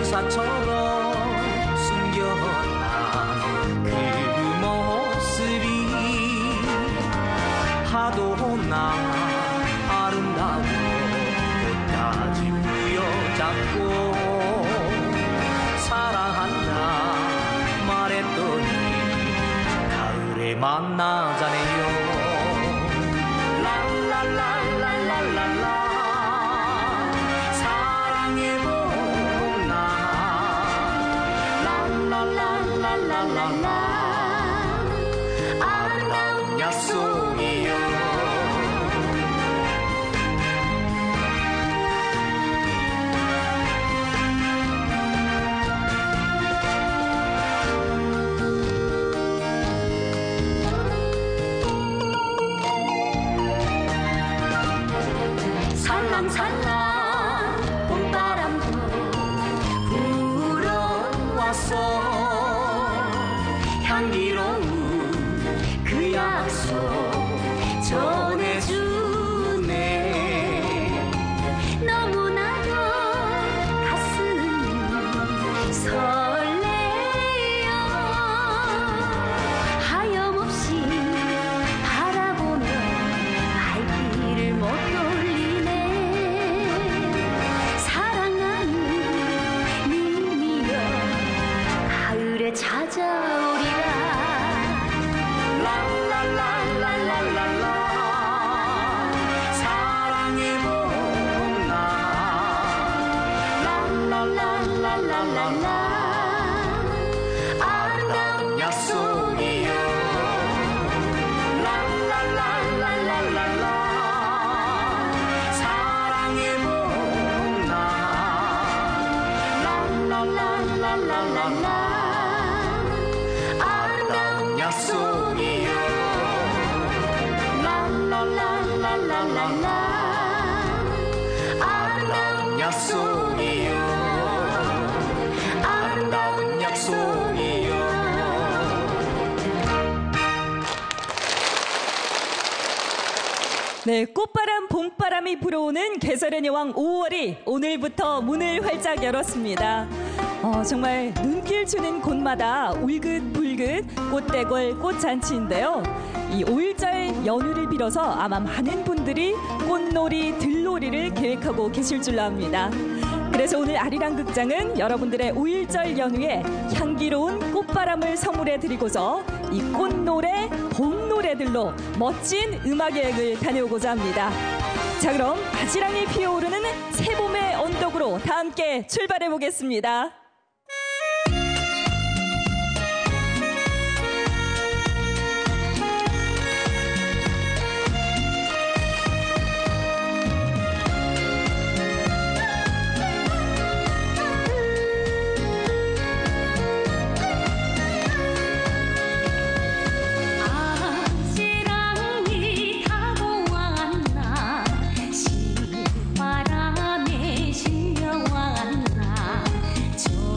용사처럼 숨겨난 그 모습이 파도나 아름다운 끝까지 부여잡고 사랑한다 말했더니 가을에 만나자네요. 랄랄랄랄랄랄라 사랑의 봄날 랄랄랄랄랄라 아름다운 약속이요. 살랑살랑 봄바람도 불어왔어. 향기로운 그 약속 전해주네. 너무나도 가슴이 설레요. 하염없이 바라보며 발길을 못 돌리네. 사랑하는 님이여 가을에 찾아오리라. 랄랄랄랄랄랄라 사랑의 봄날 랄랄랄랄랄라 아름다운 약속이요. 랄랄랄랄랄라 사랑의 봄날 랄랄랄랄랄라 아름다운 약속이요. 랄랄랄랄랄라 아름다운 약속이요. 아름다운 약속이요. 네, 꽃바람 봄바람이 불어오는 계절의 여왕 5월이 오늘부터 문을 활짝 열었습니다. 정말 눈길 주는 곳마다 울긋불긋 꽃대궐 꽃잔치인데요. 이 5일절 연휴를 빌어서 아마 많은 분들이 꽃놀이, 들놀이를 계획하고 계실 줄로 압니다. 그래서 오늘 아리랑 극장은 여러분들의 5일절 연휴에 향기로운 꽃바람을 선물해 드리고서 이 꽃노래, 봄노래들로 멋진 음악 여행을 다녀오고자 합니다. 자, 그럼 바지랑이 피어오르는 새봄의 언덕으로 다 함께 출발해 보겠습니다. 바람에 실려왔나 저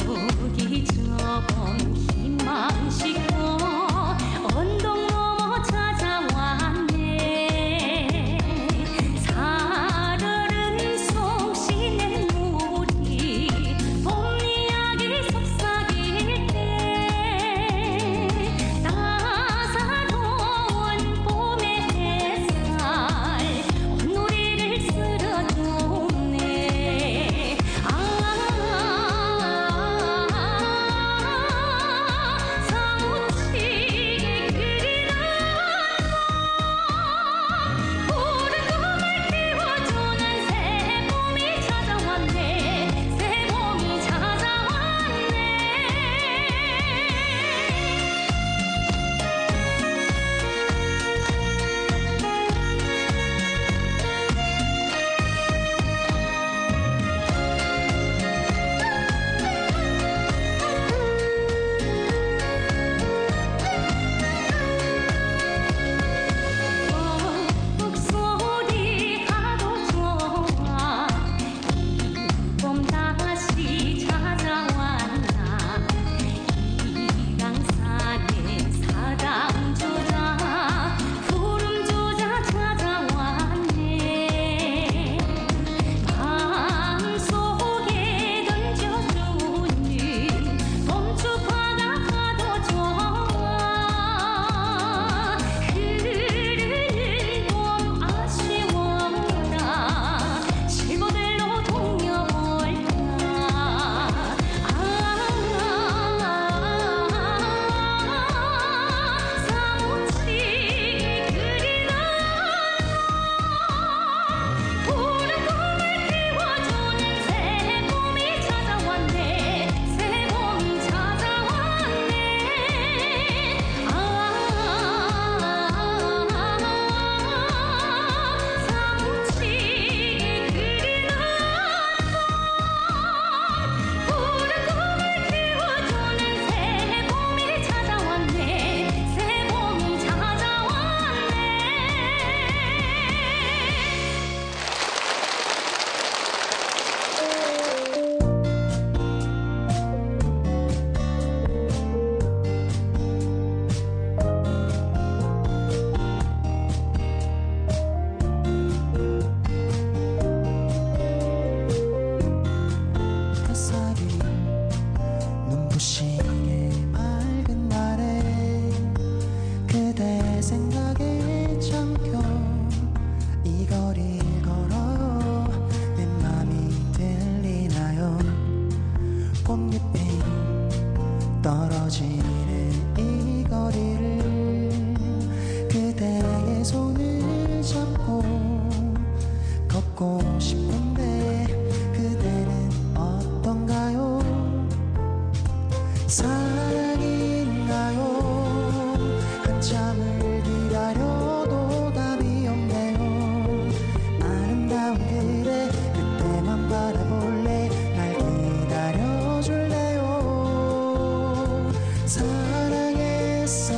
사랑했어.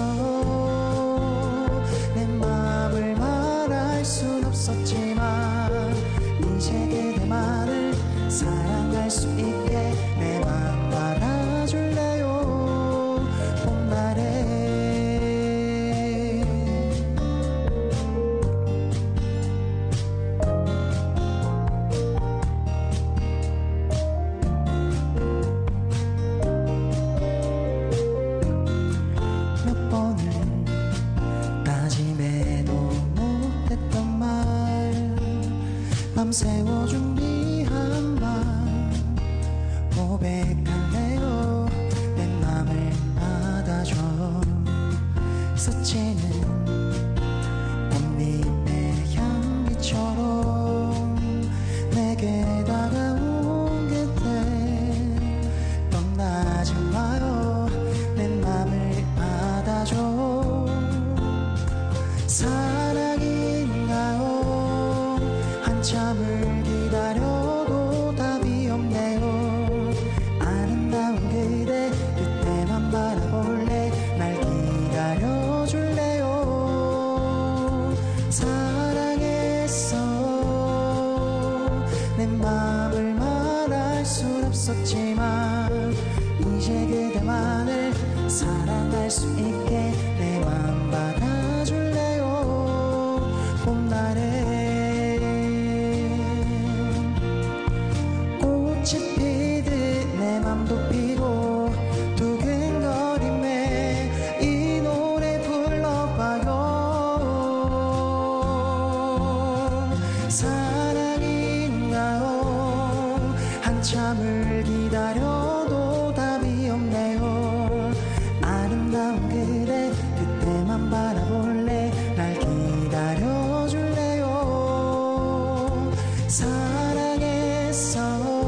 내 마음을 말할 순 없었지만 이제 그대만을 사랑할 수 있게 내 맘 받아줄래요. 봄날에 몇 번을 다짐해도 못했던 말 밤새워 준비한 말 고백할래요. 내 맘을 받아줘. 스치는 꽃잎의 향기처럼 내게 다가온 그대 떠나지 마요. 내 맘을 받아줘. 사랑인가요? 한참을 기다려도 답이 없네요. 아름다운 그대 그때만 바라볼래. 날 기다려줄래요. 사랑했어. 내 맘을 말할 순 없었지만 이제 그대만을 사랑할 수 있게 내 맘 받아줄래요. 봄날에 꽃이 피듯 내 맘도 피고 두근거림에 이 노래 불러봐요. 사랑인가요? 한참을 기다려도 답이 없네요. 아름다운 그대 그때만 바라볼래. 날 기다려줄래요. 사랑했어.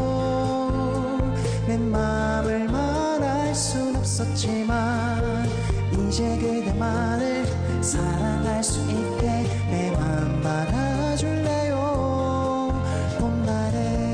내 맘을 말할 순 없었지만 이제 그대만을 사랑할 수 있게 내 맘 받아줄래요. 봄날에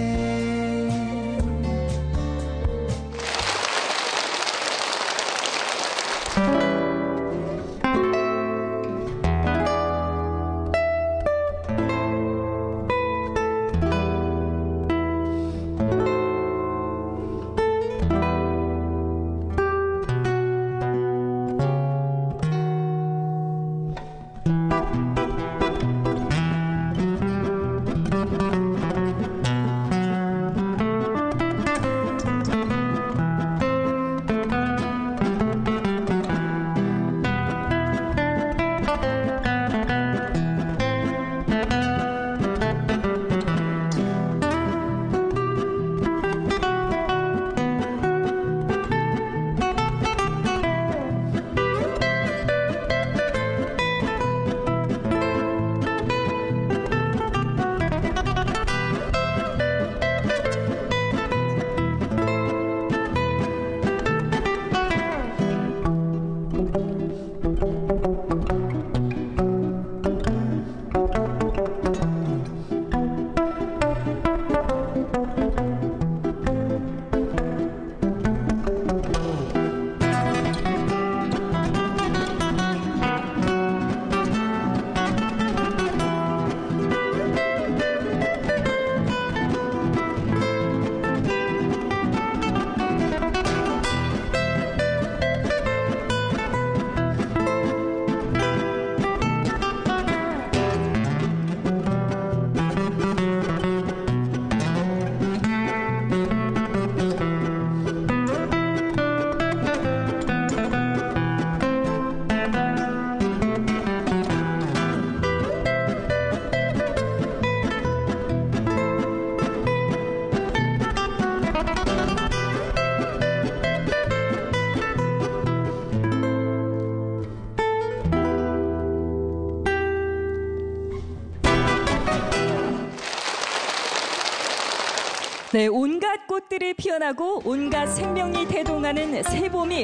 네, 온갖 꽃들이 피어나고 온갖 생명이 대동하는 새봄이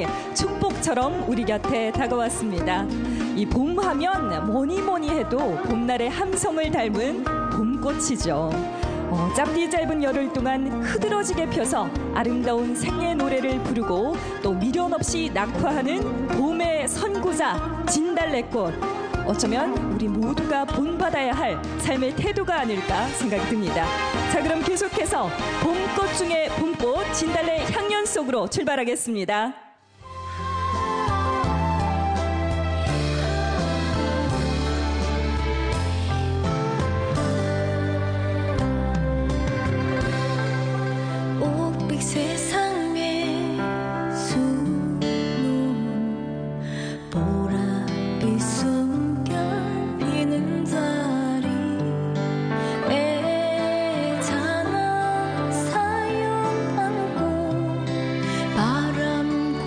축복처럼 우리 곁에 다가왔습니다. 이 봄하면 뭐니 해도 봄날의 함성을 닮은 봄꽃이죠. 짧디 짧은 열흘 동안 흐드러지게 펴서 아름다운 생애 노래를 부르고 또 미련 없이 낙화하는 봄의 선구자 진달래꽃. 어쩌면 우리 모두가 본받아야 할 삶의 태도가 아닐까 생각이 듭니다. 자, 그럼 계속해서 봄꽃 중에 봄꽃 진달래 향연 속으로 출발하겠습니다. 세상에 숨은 보랏빛 숨결 비는 자리 애잔한 사연 안고 바람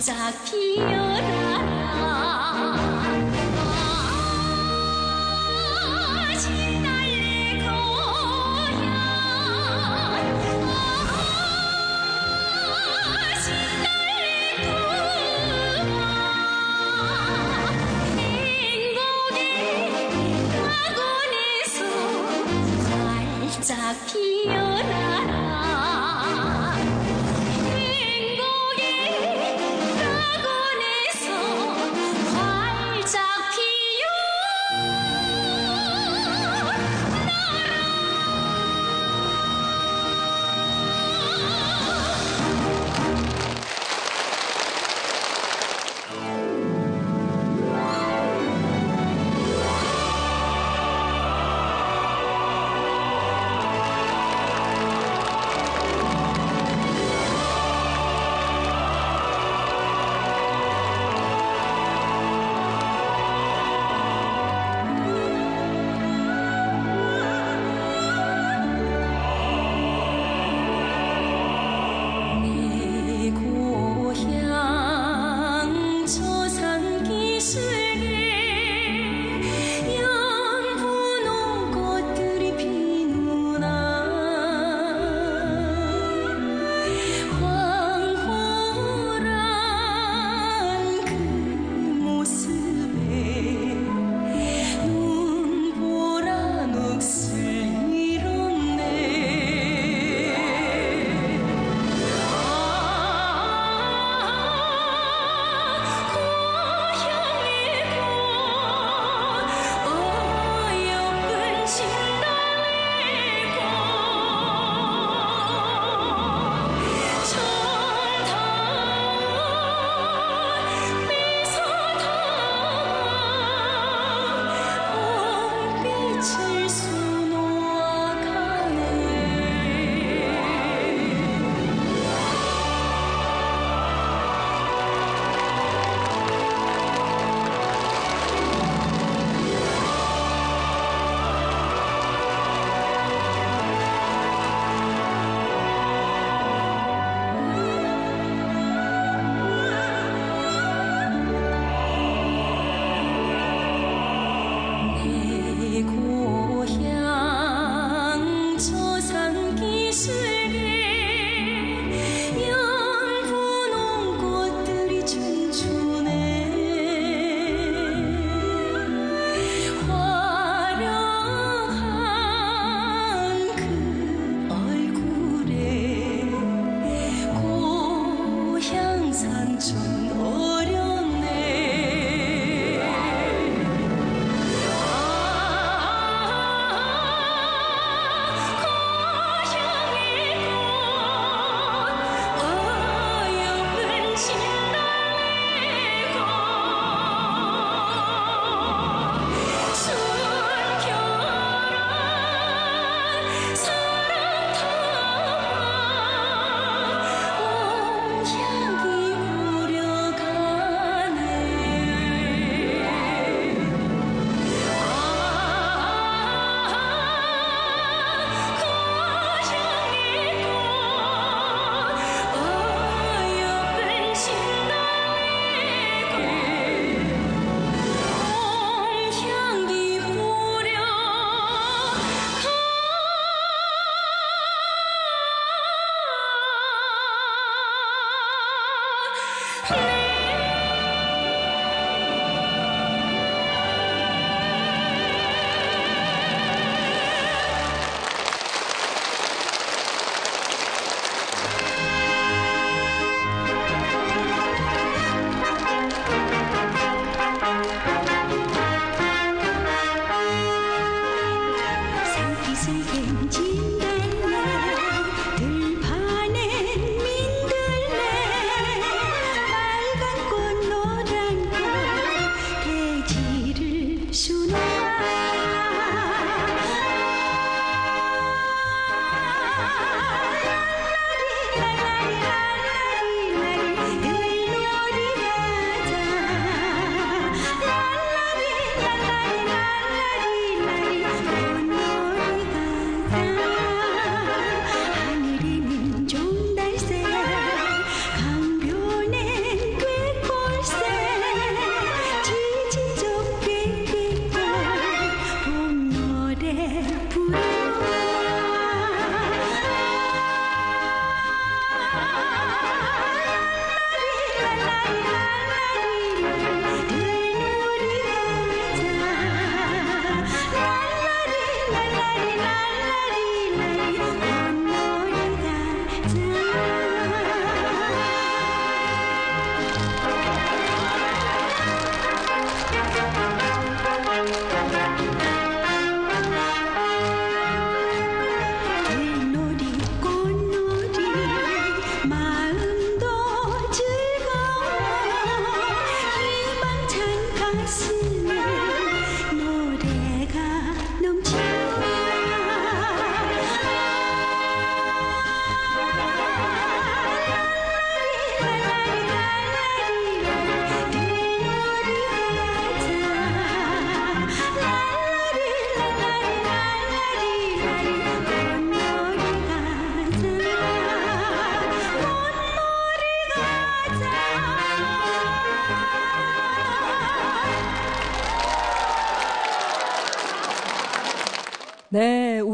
활짝 피어나라 신날래 고향 신날래 고향 행복의 낙원에서 활짝 피어나라 행복의 낙원에서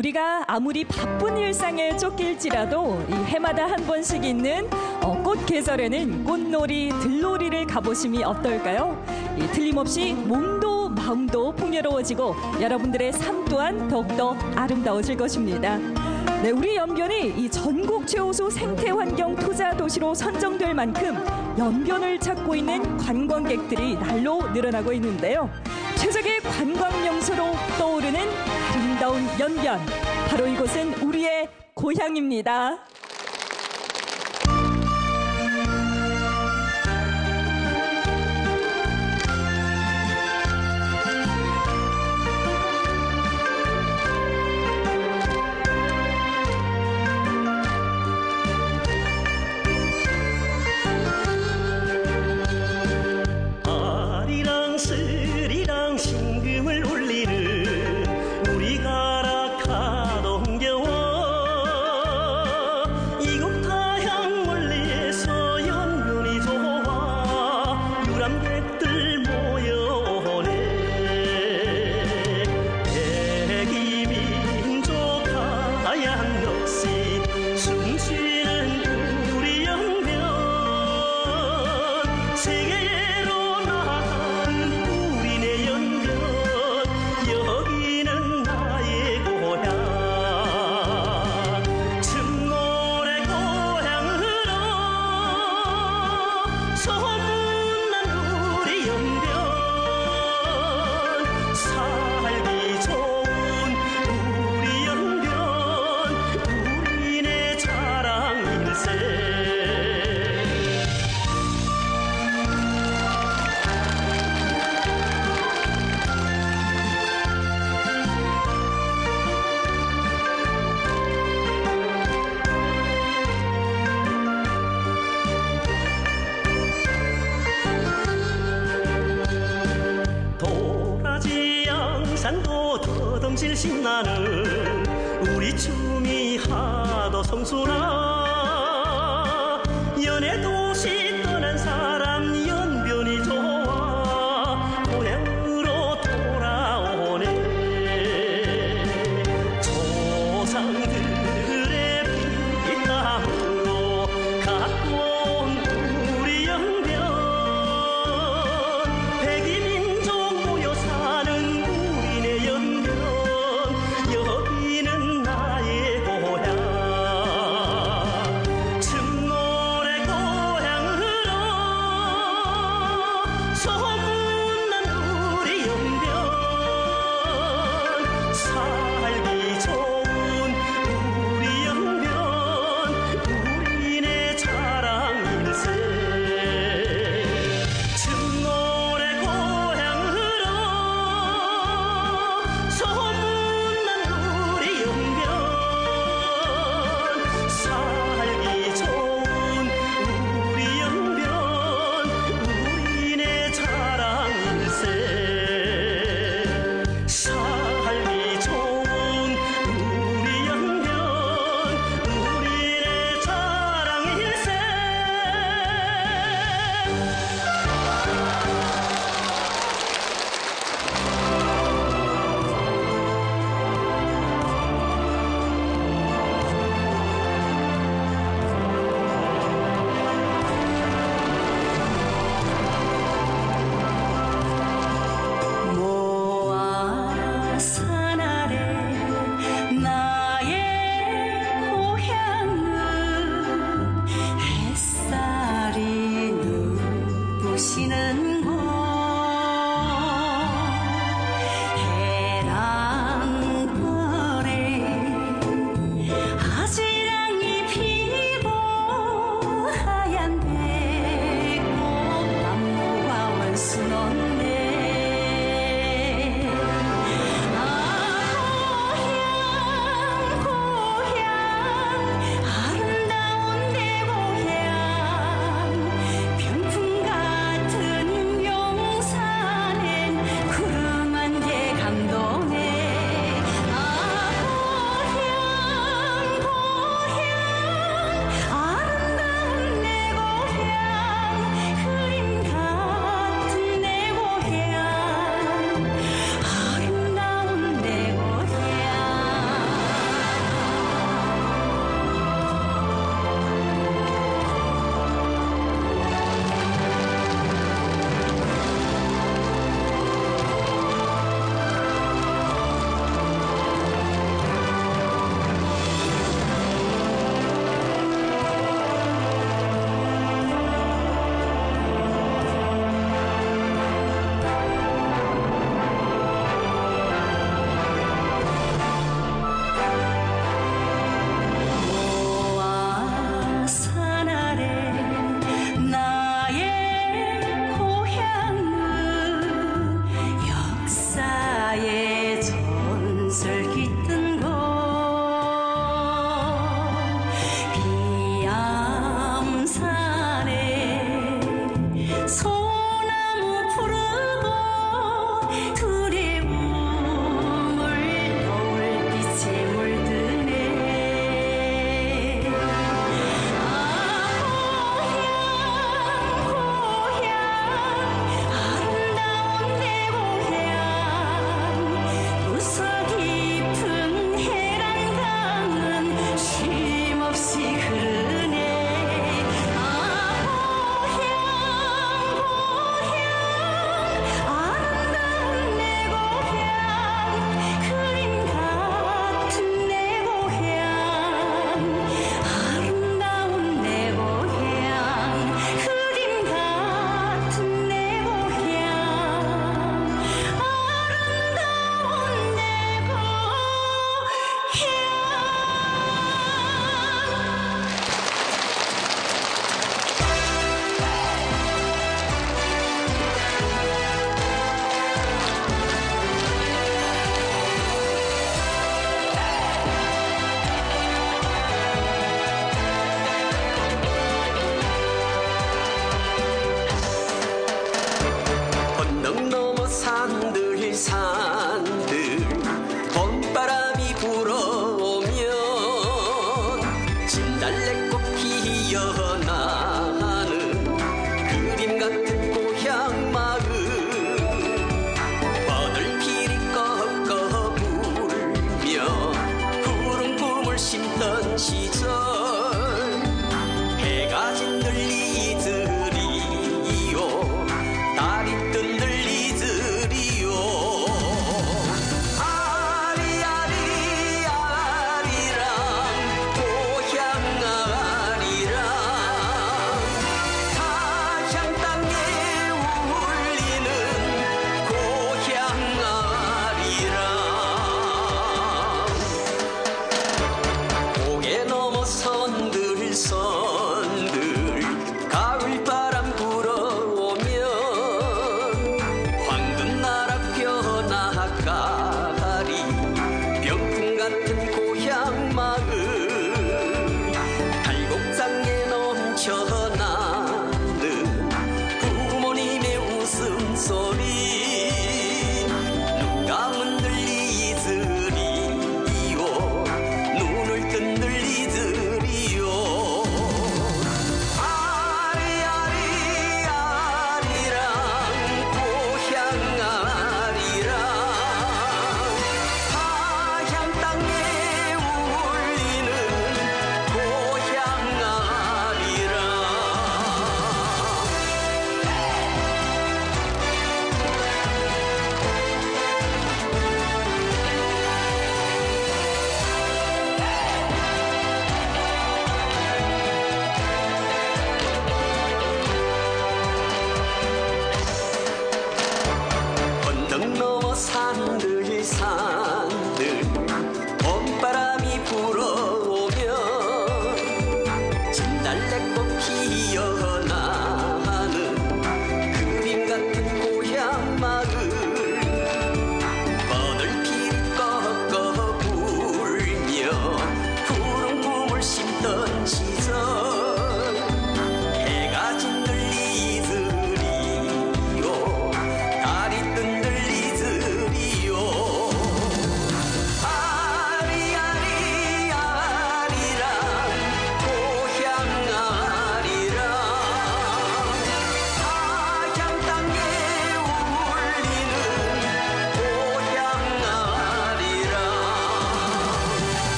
우리가 아무리 바쁜 일상에 쫓길지라도 이 해마다 한 번씩 있는 꽃 계절에는 꽃놀이, 들놀이를 가보심이 어떨까요? 틀림없이 몸도 마음도 풍요로워지고 여러분들의 삶 또한 더욱더 아름다워질 것입니다. 네, 우리 연변이 이 전국 최우수 생태환경 투자 도시로 선정될 만큼 연변을 찾고 있는 관광객들이 날로 늘어나고 있는데요. 최적의 관광 명소로 떠오르는 아름다운 연변, 바로 이곳은 우리의 고향입니다. 아리랑 스리랑 심금을 울리는 우리 가라 가동경원 이곳 타향 멀리에서 연변이 좋아 유람객들 모여오네 백이민족 하얀 역시 숨쉬는 우리 연변 세계로 나간 우리네 연변 여기는 나의 고향 춤노래 고향으로 소문난 우리 연변 살기 좋은 우리 연변 우리네 자랑일세 도라지 양산도 더듬실 신나는 우리 춤이 하도 성수나 연애 도시 떠난 사람 연변이 좋아 고향으로 돌아오네 조상들의 피땀으로 갖고 온 우리 연변 백이민족 모여 사는 우리네 연변 여기는 나의 고향 춤노래 고향으로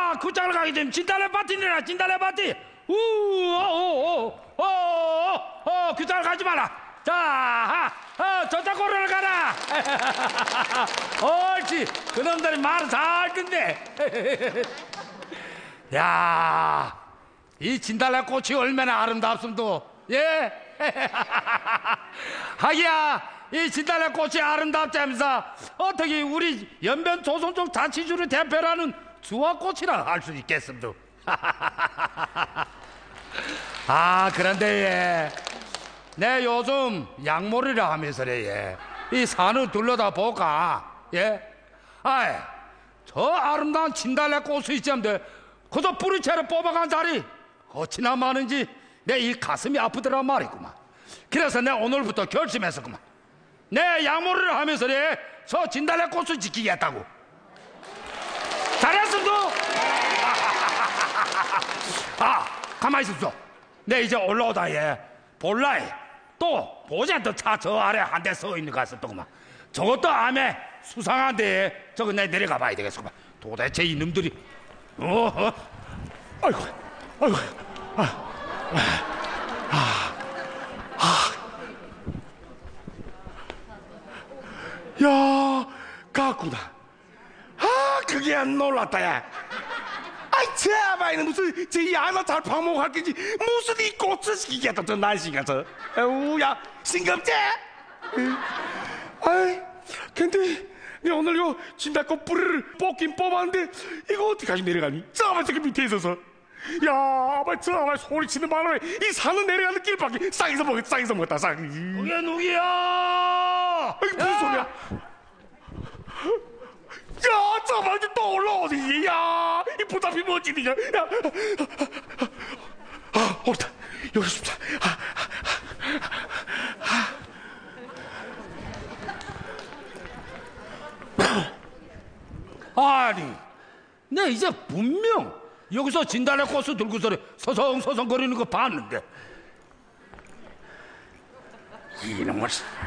야, 그 짝을 가기 좀 진달래 밭이 내라, 진달래 밭이. 그 짝을 가지 마라. 자, 저쪽 고르러 가라. 옳지. 그놈들이 말을 잘 듣네. 야, 이 진달래 꽃이 얼마나 아름답습도. 예? 하기야, 이 진달래 꽃이 아름답다면서 어떻게 우리 연변 조선족 자치주를 대표하는 주화꽃이라 할 수 있겠습도. 아, 그런데 내 요즘 양모리라 하면서래 이 산을 둘러다 볼까. 예? 아이, 저 아름다운 진달래 꽃이 있자면 그저 뿌리채로 뽑아간 자리 어찌나 많은지 내 이 가슴이 아프더란 말이구만. 그래서 내 오늘부터 결심했었구만. 내 양모리를 하면서래 저 진달래 꽃을 지키겠다고. 잘했습니다. 아, 가만히 있읍시오. 내 이제 올라오다 볼라에 또 보젠트 차 저 아래 한 대 서 있는 거 같았더구만. 저것도 암에 수상한데 저거 내 내려가 봐야 되겠구만. 도대체 이놈들이 아이고, 야, 갔구나. 아, 그게 안 놀랐다, 야. 아이, 제 아바이는 무슨, 제 야나 잘 방목할 게지. 무슨 이 꽃을 시키겠다, 저 날씨가, 저. 에우, 야, 싱겁지? 아이, 근데, 내 오늘 요 진달꽃 뿌리를 뽑긴 뽑았는데, 이거 어디까지 내려가니? 저 아바 저기 밑에 있어서. 야, 아바, 저 아바 소리치는 바람에 이 산을 내려가는 길밖에 쌍에서 먹었다, 쌍. 그게 누구야? 아이, 무슨 소리야? 야, 저 말이 또 올라오지. 야, 이 보답이 멋지니까. 야, 옳다. 여기 있습니다. 아니, 내 이제 분명 여기서 진달래 꽃을 들고서 서성서성거리는 거 봤는데 이놈을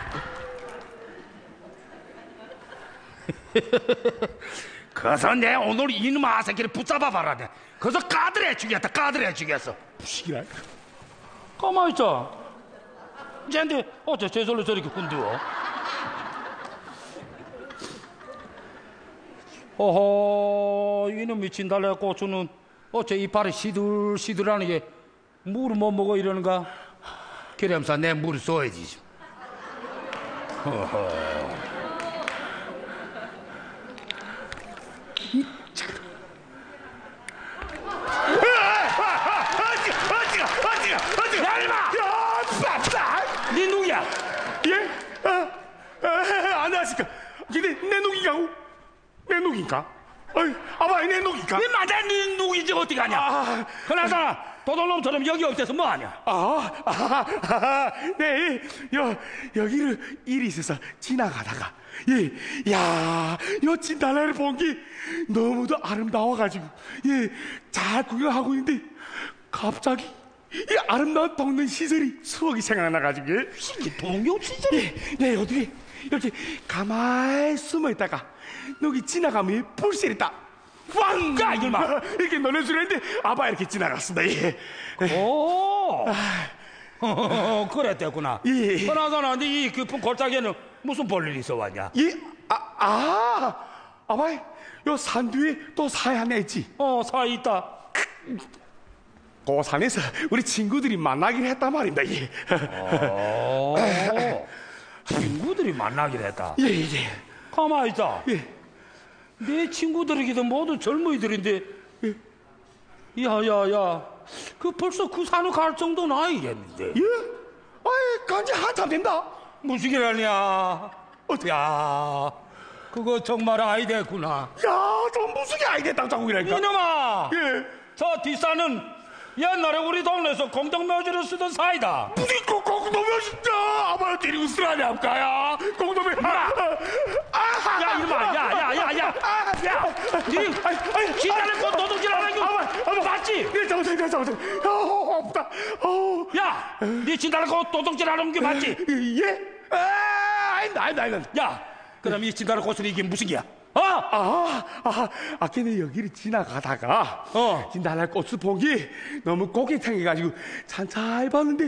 그래서 내 오늘 이놈 아새끼를 붙잡아봐라. 그래서 까들해 주겠어. 무식이라. 가만히 있어. 쟤인데 어째 제절로 저렇게 흔들어. 어허, 이놈의 진달래 고추는 어째 이빨이 시들시들하는 게 물을 못 먹어 이러는가? 그러면서 내 물을 쏘야지. 어허. 어찌가. 야, 이마! 야, 네 누구야? 예? 안녕하십니까. 근데 내 누기가고? 내 누기인가? 어이, 아바이 내 누기인가? 네 맞아, 네 누구인지 어떻게 하냐? 그나저나 도둑놈처럼 여기 없대서 뭐하냐? 네, 여기를 일이 있어서 지나가다가, 야, 요 진달래를 본 게 너무도 아름다워가지고, 잘 구경하고 있는데, 갑자기, 이 아름다운 동네 시설이 추억이 생각나가지고, 동요 시절이? 네, 어떻게, 이렇게 가만히 숨어 있다가, 여기 지나가면 불씨를 딱, 왕! 야, 이놈아! 이렇게 노래 소리인데, 아바 이렇게 지나갔습니다, 오, 그랬댔구나. 예. 그나저나 네 이 깊은 골짜기에는 무슨 볼일이 있어 왔냐? 아바이, 요 산 뒤에 또 사이 하나 있지? 사 있다. 그 산에서 우리 친구들이 만나기로 했단 말입니다, 친구들이 만나기로 했다. 예. 가만히 있자. 예. 내 친구들이기도 모두 젊은이들인데, 야야야, 그 벌써 그 산을 갈 정도는 아니겠는데. 예? 아이, 간지 한참 된다. 무슨 일 하냐? 야, 그거 정말 아이 됐구나. 야, 좀 무슨 아이 됐다, 자국이라니까. 이놈아, 예. 저 뒷산은 옛날에 우리 동네에서 공동묘지를 쓰던 사이다. 무슨 공동묘 진짜 아바를 데리고 쓰라냐, 암가야. 공동묘. 야, 이놈아, 야, 니 진달래 꽃 도둑질하는 거 맞지? 예, 잠깐만. 없다. 야, 니 진달래 꽃 도둑질하는 게 맞지? 예? 아니다. 야, 그럼 이 진달래 꽃은 이게 무슨 게야? 걔네 여기를 지나가다가 어. 진달래 꽃을 보기 너무 고개 탱해가지고 찬찬히 봤는데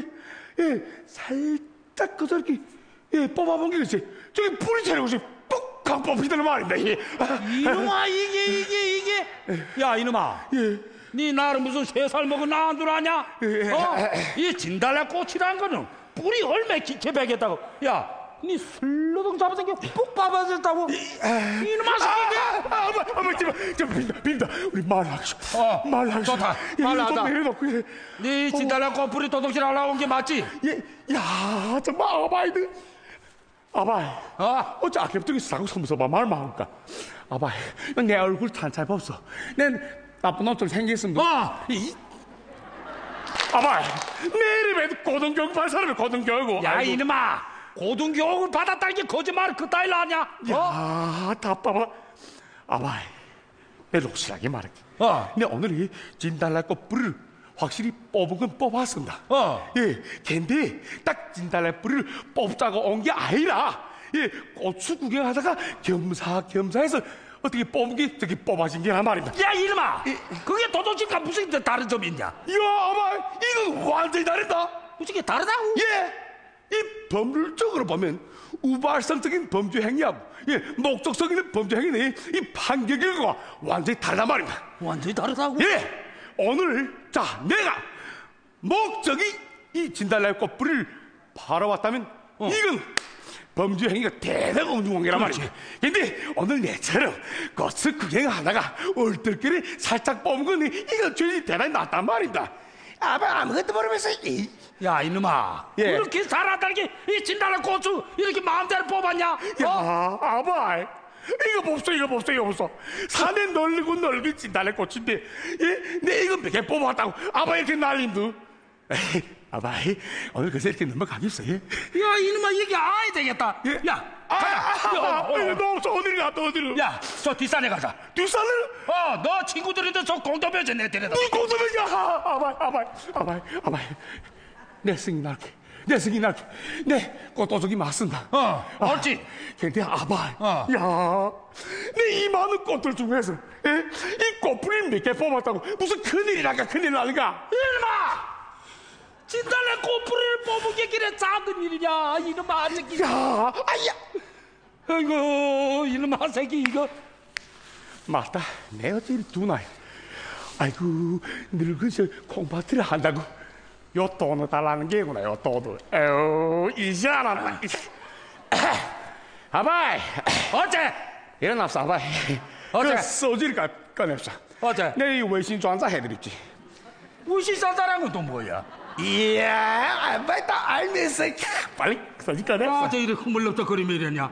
살짝 저렇게 뽑아본 게 있지. 저기 뿌리 채는 것이 뻑 하고 뽑히더란 말입니다. 이놈아 이게 야 이놈아 니 나를 무슨 3살 먹은 나한 줄 아냐? 이 진달래 꽃이란 거는 뿌리 얼마나 깊게 베겠다고. 야 니 술로동 잡아서 푹 밟아졌다고. 이놈아 새끼게. 빈다. 우리 말하시오. 좋다. 말하자. 좀 내려놓고. 니 진달래 꽃 뿌리 도둑질 하려고 온 게 맞지? 야, 정말 아바이. 어째 아깝게 싸고 서면서 말만 할까? 아바이, 내 얼굴 찬찬히 봤어. 난 나쁜 놈처럼 생겼습니다. 아바이, 내 이름에도 고등교육 발사를 고등교육이고. 야 이놈아. 고등교육을 받았다는 게 거짓말을 그따위로 하냐? 야, 답답하. 아바이, 내 확실하게 말할게. 내 오늘 이 진달래꽃 뿌리를 확실히 뽑은 건 뽑았습니다. 근데 딱 진달래 뿌리를 뽑자고 온 게 아니라 고추 구경하다가 겸사해서 어떻게 뽑은 게 저기 뽑아진 게란 말입니다. 야 이놈아, 그게 도둑질과 무슨 다른 점이 있냐? 야, 아바이, 이건 완전히 다르다. 무슨 게 다르다고? 이 법률적으로 보면 우발성적인 범죄 행위하고 목적성 있는 범죄 행위는 이 판결 결과가 완전히 다르단 말입니다. 완전히 다르다고? 오늘 내가 목적이 이 진달래꽃 뿌리를 팔아왔다면 이건 범죄 행위가 대단히 엄중한 말이지. 근데 오늘 내처럼 꽃을 구경하다가 얼떨결에 살짝 뽑은 건 이건 죄이 대단히 낮단 말입니다. 아무것도 모르면서 야 이놈아, 그렇게 잘한다는 게 이 진달래 고추 이렇게 마음대로 뽑았냐? 아바이, 이거 봅소. 산에 넓은 진달래 꽃인데 내 이거 몇 개 뽑았다고 아바이 이렇게 날림도. 아바이, 오늘 그새 이렇게 넘어가겠어. 야 이놈아, 이게 아야 되겠다. 야 가자. 너 없어. 어디를 가? 야, 저 뒷산에 가자. 뒷산을? 너 친구들인데 저 공도변에 내 데려다. 네 공도변이야. 아바이. 내 승인 날게. 내 꽃도둑이 맞습니다. 옳지. 근데 아바이, 내 이 많은 꽃들 중에서 이 꽃뿌리를 몇 개 뽑았다고 무슨 큰일 나는가? 이놈아, 진달래 꽃뿌리를 뽑은 게 그래 작은 일이냐? 이놈아 새끼. 아이고 이놈아 새끼 이거. 맞다. 내 어째 두 나이. 아이고 늙은 저 콩밭을 한다고 요 돈을 달라는 게구나. 요 돈을. 에휴 이시하란다. 아바이, 어째? 일어납사. 아바이, 어째? 그 소지를 꺼냅사. 어째? 내 이 외신 전자 해드립지. 우시사자랑은 또 뭐야? 이야, 아바이 다 알면서 빨리 소지 꺼냅사. 어째 이렇게 흐물럭적거리며 이러냐?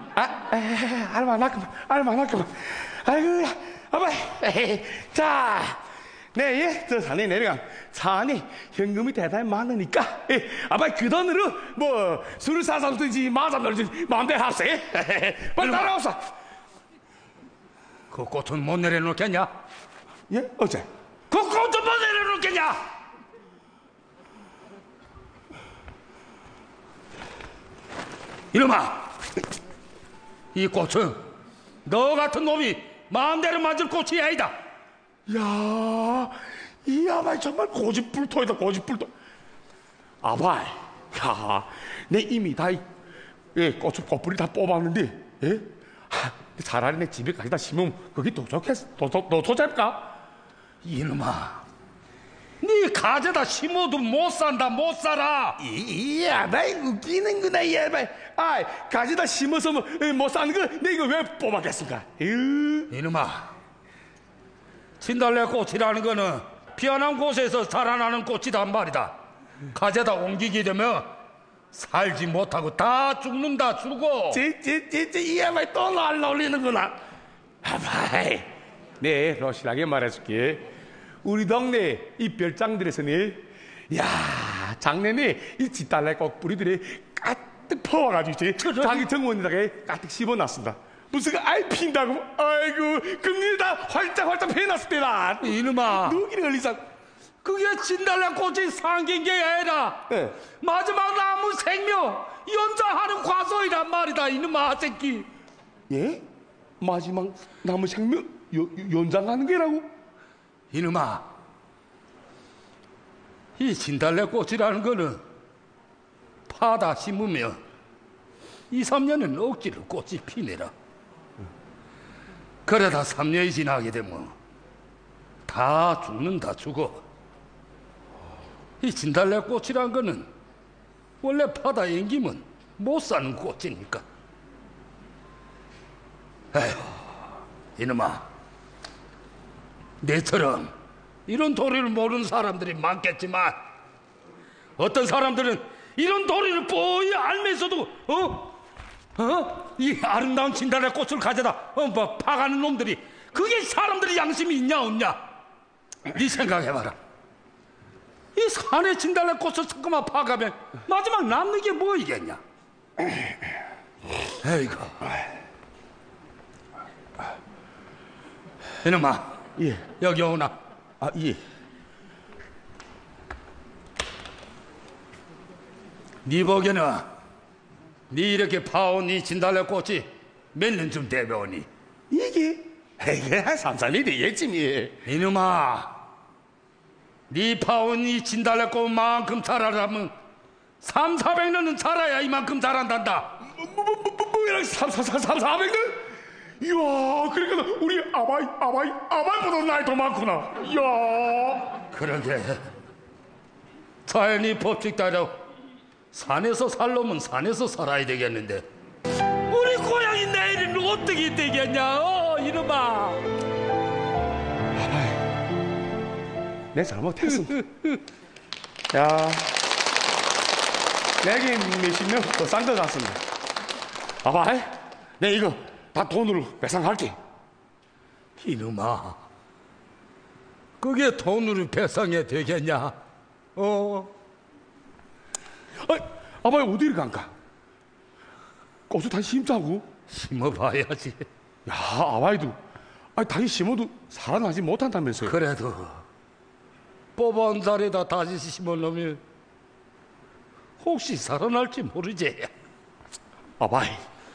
알만하구만. 아이고, 아바이. 자, 저 산에 내려간 산에 현금이 대단히 많으니까 아바이 그 돈으로 뭐 술을 사서든지 마자 놀든지 마음대로 하세요. 빨리 따라오사. 그 꽃은 못 내려놓겠냐? 어째? 그 꽃은 못 내려놓겠냐? 이놈아, 이 꽃은 너 같은 놈이 마음대로 만들 꽃이 아니다. 야, 이 아바이 정말 고집불통이다. 아바이, 내 이미 다 꽃뿌리 다 뽑았는데, 차라리 내 집에 가져다 심으면 그게 더 좋겠어. 더 좋을까? 이놈아, 네 가져다 심어도 못 살아. 이 아바이 웃기는구나. 이 아바이. 가져다 심어서 못 사는 거 내가 왜 뽑았겠습니까? 이놈아, 진달래 꽃이라는 거는 피어난 곳에서 자라나는 꽃이단 말이다. 가져다 옮기게 되면 살지 못하고 다 죽는다. 이 아바이 또 날 놀리는구나. 아바이, 네, 확실하게 말해줄게. 우리 동네 이 별장들에서는 작년에 이 진달래 꽃 뿌리들이 가득 퍼와가지고 자기 정원에다가 가득 심어놨습니다. 무슨 핀다고? 아이고, 금리다 활짝 해놨을 때라. 이놈아, 누기를 흘리자. 그게 진달래 꽃이 생긴 게 아니라 마지막 남은 생명 연장하는 과정이란 말이다. 이놈아 새끼. 마지막 남은 생명 연장하는 게라고? 이놈아, 이 진달래꽃이라는 거는 파다 심으면 2, 3년은 억지로 꽃이 피내라. 그러다 3년이 지나게 되면 다 죽는다 죽어. 이 진달래꽃이란 거는 원래 파다 앵기면 못 사는 꽃이니까. 에휴, 이놈아, 내처럼 이런 도리를 모르는 사람들이 많겠지만 어떤 사람들은 이런 도리를 뻔히 알면서도 이 아름다운 진달래꽃을 가져다 뭐 파가는 놈들이, 그게 사람들이 양심이 있냐 없냐? 네 생각해봐라. 이 산에 진달래꽃을 조금만 파가면 마지막 남는 게 뭐이겠냐? 에이구, 이놈아, 예. 여기 오나? 아, 예. 네 보기에는 네 이렇게 파온 이 진달래꽃이 몇 년쯤 되배우니? 이게 한 3, 4년 되겠지. 이놈아, 네 파온 이 진달래꽃만큼 자라려면 3, 400년은 자라야 이만큼 자란단다. 뭐야, 400년? 이야, 그러니까 우리 아바이보다 나이 더 많구나. 이야. 그러게 자연이 법칙 따라 산에서 살려면 산에서 살아야 되겠는데 우리 고향이 내일은 어떻게 되겠냐? 이놈아. 내 잘못했어. 야, 내게 몇십 명 더 싼 것 같습니다. 아바이, 내 이거 다 돈으로 배상할게. 이놈아, 그게 돈으로 배상이 되겠냐? 아바이 어디를 간가? 꽃을 다시 심자고? 심어봐야지. 야, 아바이도 다시 심어도 살아나지 못한다면서요. 그래도 뽑아온 자리에다 다시 심어놓으면 혹시 살아날지 모르지. 아바이,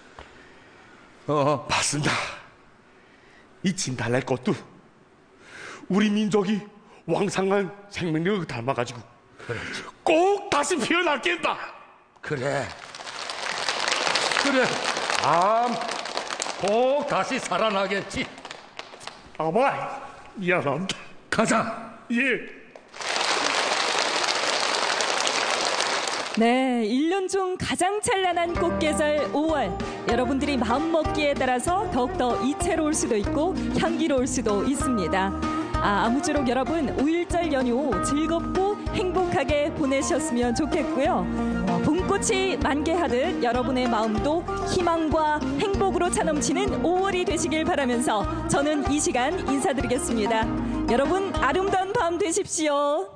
맞습니다. 이 진달래꽃도 우리 민족이 왕성한 생명력을 닮아가지고 꼭 다시 피어날겠다. 그래, 꼭 다시 살아나겠지. 아바이, 미안합니다. 가자. 예. 네, 1년 중 가장 찬란한 꽃계절 5월. 여러분들이 마음먹기에 따라서 더욱더 이채로울 수도 있고 향기로울 수도 있습니다. 아무쪼록 여러분 5.1절 연휴 즐겁고 행복하게 보내셨으면 좋겠고요. 봄꽃이 만개하듯 여러분의 마음도 희망과 행복으로 차넘치는 5월이 되시길 바라면서 저는 이 시간 인사드리겠습니다. 여러분 아름다운 밤 되십시오.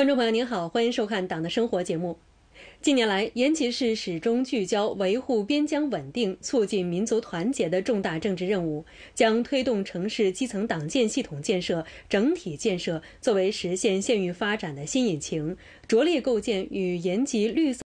观众朋友您好，欢迎收看《党的生活》节目。近年来，延吉市始终聚焦维护边疆稳定、促进民族团结的重大政治任务，将推动城市基层党建系统建设、整体建设作为实现县域发展的新引擎，着力构建与延吉绿色